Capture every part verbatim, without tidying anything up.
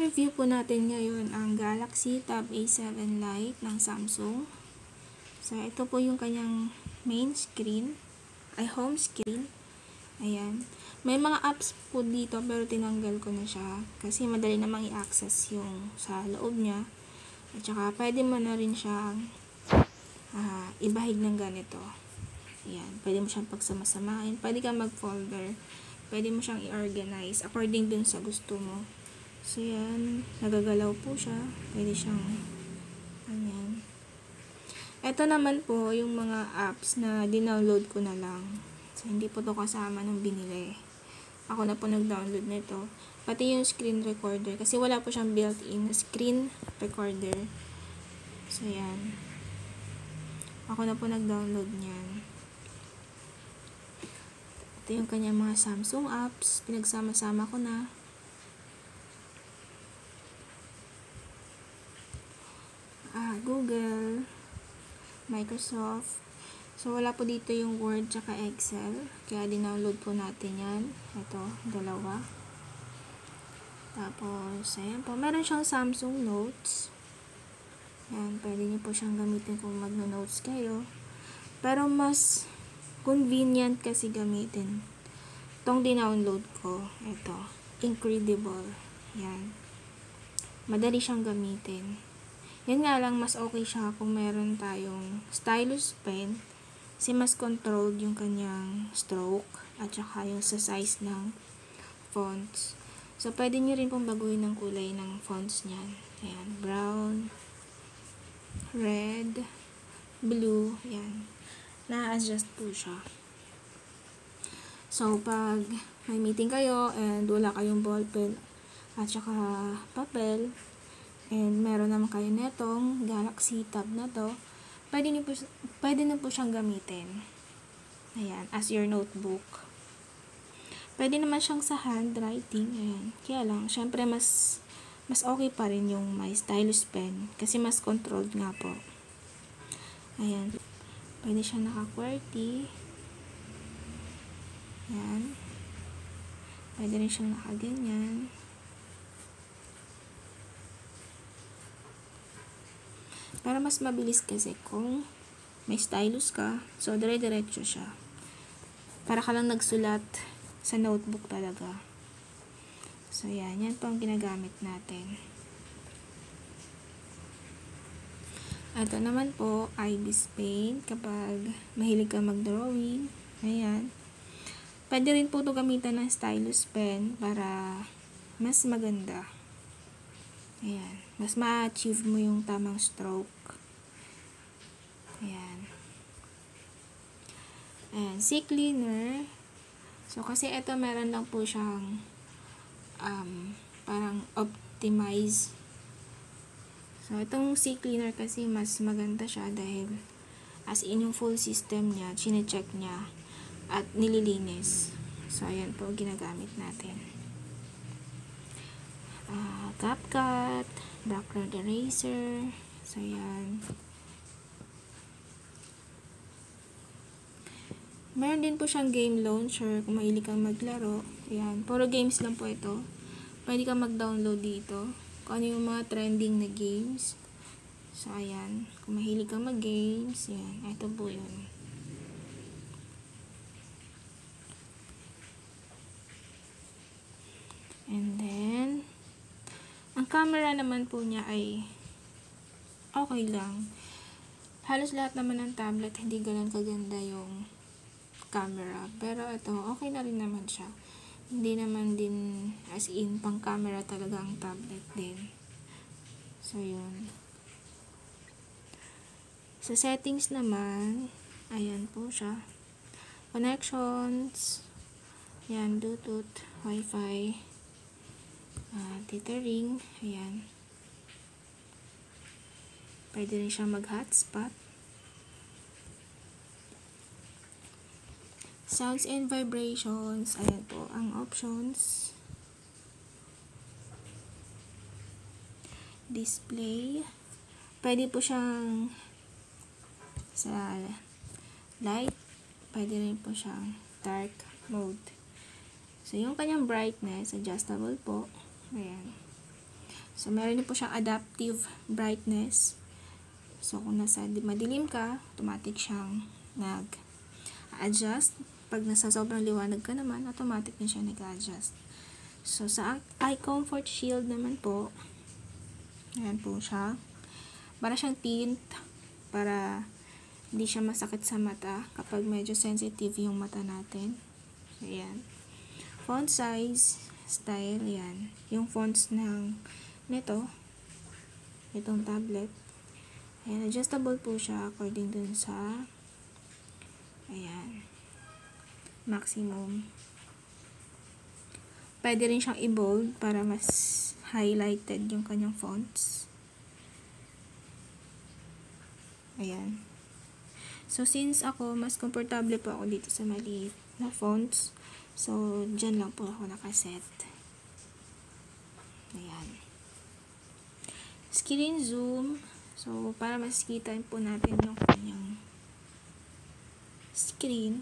i-review po natin ngayon ang Galaxy Tab A seven Lite ng Samsung. So, ito po yung kanyang main screen, ay home screen. Ayan. May mga apps po dito pero tinanggal ko na siya kasi madali namang i-access yung sa loob niya. At saka pwede mo na rin siyang uh, ibahig ng ganito. Ayan. Pwede mo siyang pagsamasamahin. Pwede kang mag-folder. Pwede mo siyang i-organize according dun sa gusto mo. So, yan. Nagagalaw po siya. Pwede siyang, ayan. Ito naman po, yung mga apps na dinownload ko na lang. So, hindi po to kasama nung binili. Ako na po nag-download nito. Pati yung screen recorder. Kasi wala po siyang built-in screen recorder. So, yan. Ako na po nag-download niyan. Ito yung kanyang mga Samsung apps. Pinagsama-sama ko na. Ah, Google, Microsoft. So, wala po dito yung Word tsaka Excel. Kaya dinownload po natin yan. Ito, dalawa. Tapos, ayan po. Meron siyang Samsung Notes. Ayan, pwede niyo po siyang gamitin kung magno-notes kayo. Pero mas convenient kasi gamitin. Itong dinownload ko, ito, Incredible. Ayan. Madali siyang gamitin. Yan nga lang, mas okay siya kung meron tayong stylus pen kasi mas controlled yung kanyang stroke at saka yung sa size ng fonts. So, pwede nyo rin pong baguhin ng kulay ng fonts niyan. Ayan, brown, red, blue, ayan. Na-adjust po siya. So, pag may meeting kayo and wala kayong ballpen at saka papel, and meron naman kayo netong Galaxy Tab na to, pwede na po, pwede na po siyang gamitin. Ayan, as your notebook. Pwede naman siyang sa handwriting. Ayan. Kaya lang, syempre mas, mas okay pa rin yung may stylus pen. Kasi mas controlled nga po. Ayan. Pwede siya naka-QWERTY. Ayan. Pwede rin siyang nakaganyan. Para mas mabilis kasi kung may stylus ka, so dire-diretso siya. Para ka lang nagsulat sa notebook talaga. So, yan. Yan po ang ginagamit natin. Ito naman po, I B S Paint. Kapag mahilig ka mag-drawing, ayan. Pwede rin po ito gamitan ng stylus pen para mas maganda. Ayan. Mas ma-achieve mo yung tamang stroke. Ayan. Ayan. CCleaner. So, kasi ito meron lang po siyang um, parang optimize. So, itong CCleaner kasi mas maganda siya dahil as in yung full system niya, chine-check niya at nililinis. So, ayan po ginagamit natin. Uh, CapCut, background eraser. So, yan. Meron din po siyang game launcher kung mahilig kang maglaro. Ayan. Puro games lang po ito. Pwede kang mag-download dito. Kung ano yung mga trending na games. So, ayan. Kung mahilig kang mag-games, yan. Ito po yun. And then, ang camera naman po niya ay okay lang. Halos lahat naman ng tablet, hindi ganun kaganda yung camera. Pero ito, okay na rin naman siya. Hindi naman din as in pang camera talaga ang tablet din. So, yun. Sa settings naman, ayan po siya. Connections, ayan, Bluetooth, Wi-Fi, uh, tethering, ayan. Pwede rin siya mag-hotspot. Sounds and vibrations. Ayan po ang options. Display. Pwede po siyang sa light. Pwede rin po siyang dark mode. So, yung kanyang brightness, adjustable po. Ayan. So, meron din po siyang adaptive brightness. So, kung nasa madilim ka, automatic siyang nag-adjust. Pag nasa sobrang liwanag ka naman, automatic din siya nag-adjust. So, sa Eye Comfort Shield naman po, ayan po siya. Para siyang tint, para hindi siya masakit sa mata kapag medyo sensitive yung mata natin. So, ayan. Font size, style, yan. Yung fonts ng nito, itong tablet. Ayan, adjustable po siya according dun sa, ayan, maximum. Pwede rin siyang i-bold para mas highlighted yung kanyang fonts. Ayan. So, since ako, mas komportable po ako dito sa maliit na fonts. So, dyan lang po ako nakaset. Ayan. Screen zoom. So, para mas kita po natin yung kanyang screen.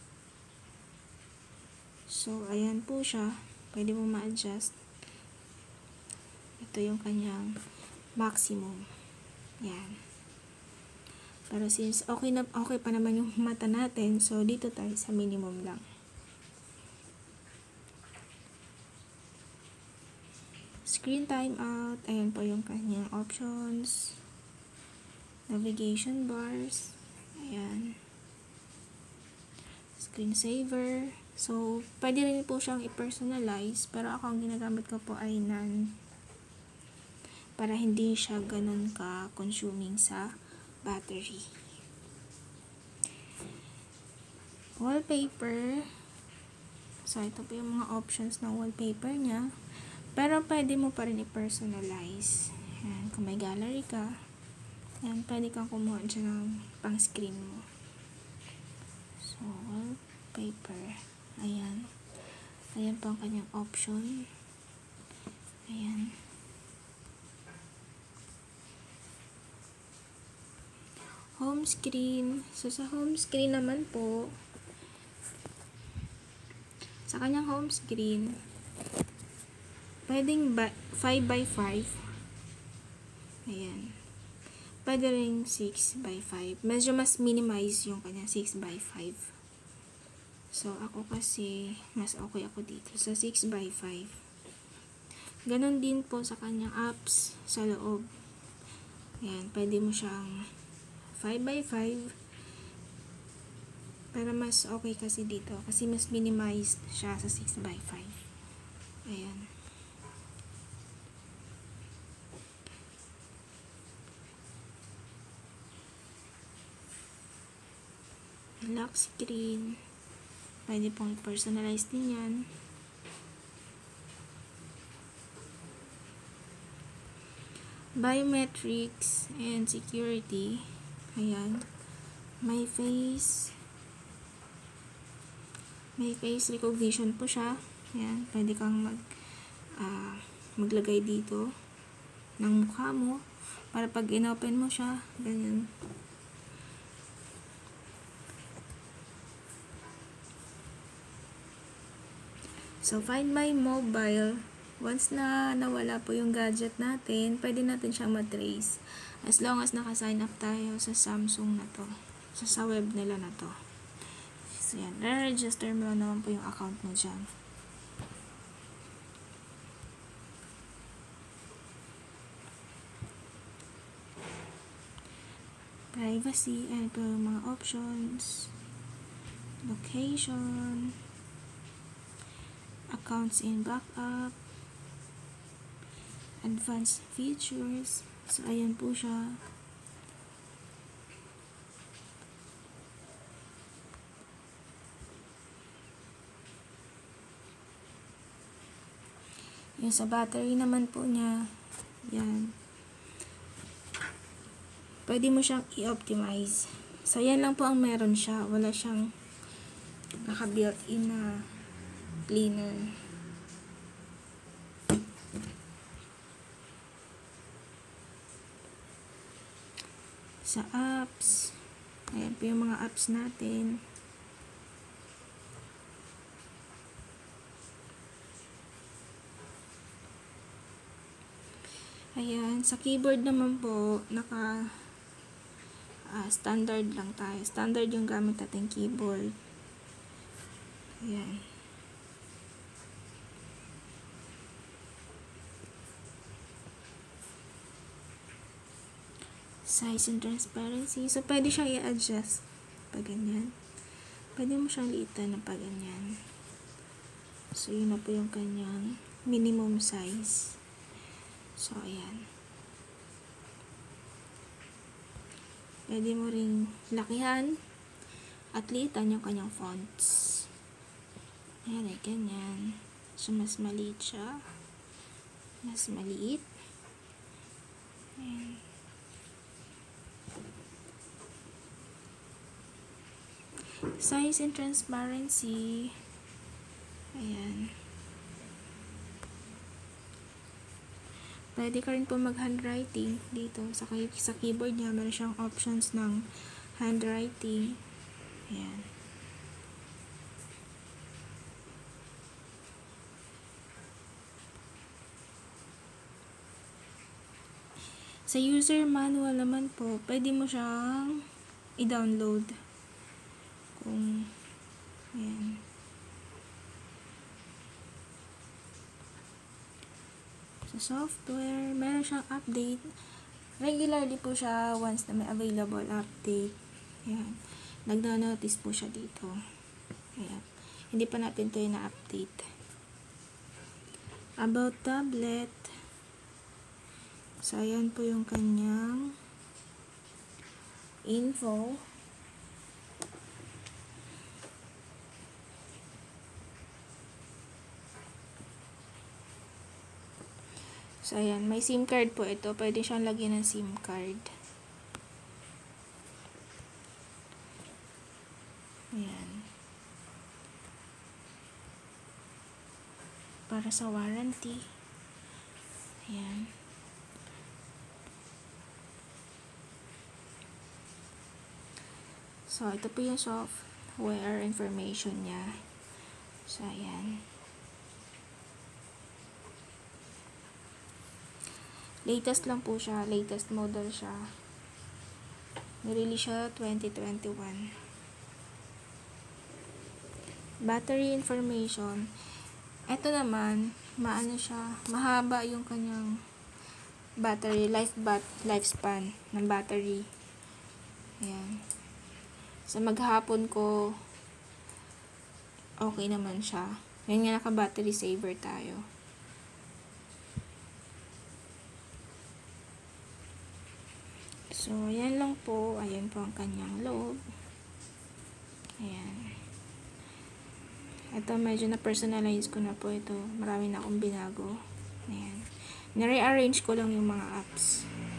So, ayan po siya. Pwede mo ma-adjust. Ito yung kanyang maximum. Ayan. Pero since okay na okay pa naman yung mata natin, so dito tayo sa minimum lang. Screen timeout, ayan po yung kanyang options. Navigation bars, ayan. Screen saver. So, pwede rin po siyang i-personalize, pero ako ang ginagamit ko po ay none. Para hindi siya ganun ka-consuming sa battery. Wallpaper. So, ito po yung mga options ng wallpaper niya. Pero, pwede mo pa rin i-personalize. Ayan, kung may gallery ka, ayan, pwede kang kumuha dyan ng pang-screen mo. So, wallpaper. Ayan. Ayan po ang kanyang option. Ayan. Home screen. So, sa home screen naman po, sa kanyang home screen, pwedeng five by five. Ayan. Pwede rin six by five. Medyo mas minimize yung kanyang six by five. So, ako kasi, mas okay ako dito sa six by five. Ganon din po sa kanyang apps sa loob. Ayan. Pwede mo siyang five by five. Pero mas okay kasi dito. Kasi mas minimized siya sa six by five. Ayan. Lock screen. Pwede pong personalize din yan. Biometrics and security. Ayan. May face. May face recognition po siya. Ayan. Pwede kang mag, uh, maglagay dito ng mukha mo. Para pag in-open mo siya, ganyan. So, Find My Mobile. Once na nawala po yung gadget natin, pwede natin siyang matrace. As long as naka-sign up tayo sa Samsung na to. So, sa web nila na to. So, yan. Re-register mo lang naman po yung account mo dyan. Privacy. Ayan po yung mga options. Location. Accounts in backup. Advanced features. So, ayan po siya. Yung sa battery naman po niya, yan. Pwede mo siyang i-optimize. So, yan lang po ang meron siya. Wala siyang naka-built-in na cleaner. Sa apps, ayan po yung mga apps natin. Ayan, sa keyboard naman po, naka uh, standard lang tayo. Standard yung gamit natin keyboard. Ayan. Size and transparency. So, pwede siyang i-adjust pag ganyan. Pwede mo siyang liitan na pag ganyan. So, yun na po yung kanyang minimum size. So, ayan. Pwede mo ring lakihan at liitan yung kanyang fonts. Ayan, ay ganyan. So, mas maliit siya. Mas maliit. Ayan. Size and transparency. Ayan. Pwede ka rin po mag-handwriting dito. Sa, key sa keyboard niya, meron siyang options ng handwriting. Ayan. Sa user manual naman po, pwede mo siyang i-download. Kung, ayan. Sa software, meron siyang update. Regularly po siya once na may available update. Ayan. Nagda-notice po siya dito. Ayan. Hindi pa natin ito yung na-update. About tablet. So, ayan po yung kanyang info. So, ayan. May SIM card po ito. Pwede siyang lagyan ng SIM card. Ayan. Para sa warranty. Ayan. So, ito po yung software information niya. So, ayan. Latest lang po siya. Latest model siya. Nirelease siya twenty twenty-one. Battery information. Ito naman, maano siya, mahaba yung kanyang battery, life bat, lifespan ng battery. Ayan. Sa maghapon ko, okay naman siya. Yan nga, naka-battery saver tayo. So, ayan lang po. Ayan po ang kanyang loob. Ayan. Ito, medyo na-personalize ko na po ito. Marami na akong binago. Ayan. Nare-arrange ko lang yung mga apps.